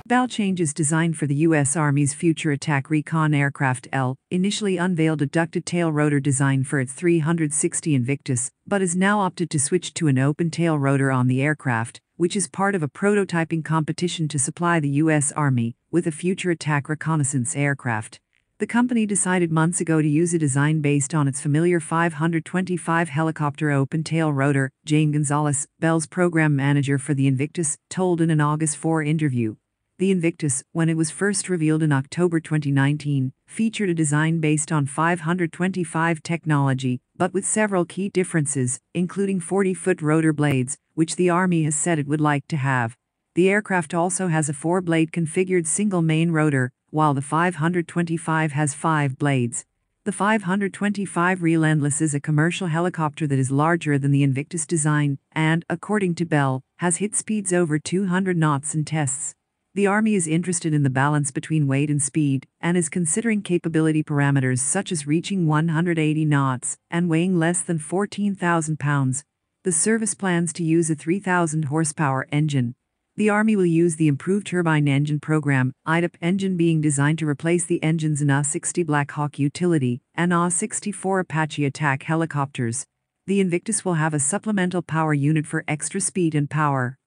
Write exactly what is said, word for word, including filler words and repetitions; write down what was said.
Bell changes design for the U S Army's Future Attack Reconnaissance Aircraft. L initially unveiled a ducted tail rotor design for its three sixty Invictus, but has now opted to switch to an open tail rotor on the aircraft, which is part of a prototyping competition to supply the U S Army with a Future Attack Reconnaissance Aircraft. The company decided months ago to use a design based on its familiar five twenty-five helicopter open-tail rotor. Jayme Gonzalez, Bell's program manager for the Invictus, told in an August fourth interview. The Invictus, when it was first revealed in October twenty nineteen, featured a design based on five twenty-five technology, but with several key differences, including forty-foot rotor blades, which the Army has said it would like to have. The aircraft also has a four-blade configured single main rotor, while the five twenty-five has five blades. The five twenty-five Relentless is a commercial helicopter that is larger than the Invictus design and, according to Bell, has hit speeds over two hundred knots in tests. The Army is interested in the balance between weight and speed, and is considering capability parameters such as reaching one hundred eighty knots and weighing less than fourteen thousand pounds. The service plans to use a three thousand horsepower engine. The Army will use the Improved Turbine Engine Program, I T E P engine being designed to replace the engines in A H sixty Black Hawk utility and A H sixty-four Apache attack helicopters. The Invictus will have a supplemental power unit for extra speed and power.